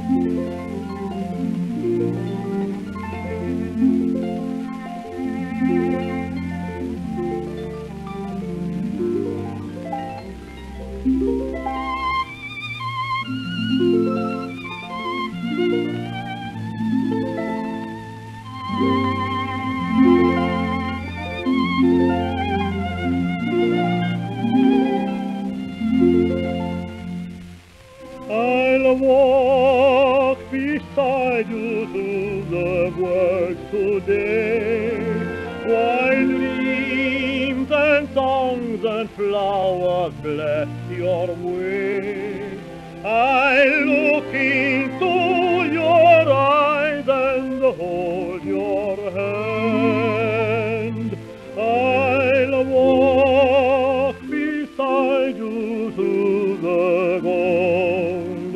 I'll walk beside you through the world today, while dreams and songs and flowers bless your way. I'll look into your eyes and hold your hand. I'll walk beside you through the golden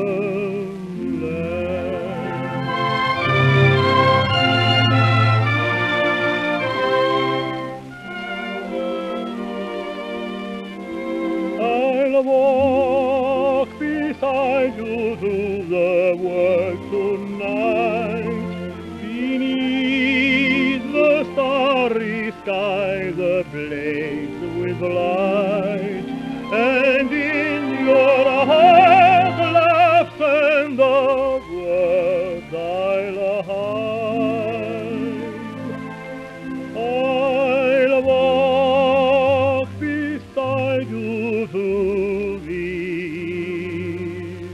land. I'll walk beside you through the world tonight, beneath the starry skies ablaze with light, and in your heart laughs and the words I'll hide. I'll walk beside you through these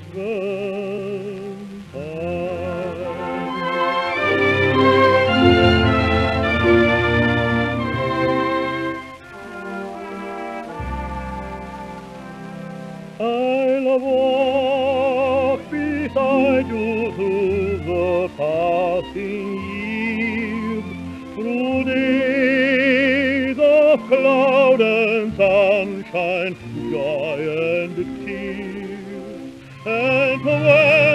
I'll walk beside you through the passing years, through days of cloud and sunshine, joy and tears, and when